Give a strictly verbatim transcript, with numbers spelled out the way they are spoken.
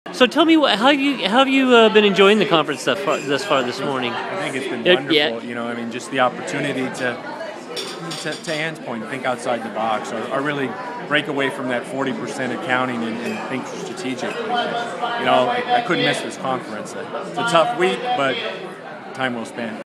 So tell me, what, how have you how have you uh, been enjoying the conference thus far, thus far this morning? I think it's been Uh, wonderful. yeah. You know, I mean, just the opportunity to, to, to Ann's point, think outside the box, or, or really break away from that forty percent accounting and, and think strategically. You know, I, I couldn't miss this conference. It's a tough week, but time well spent.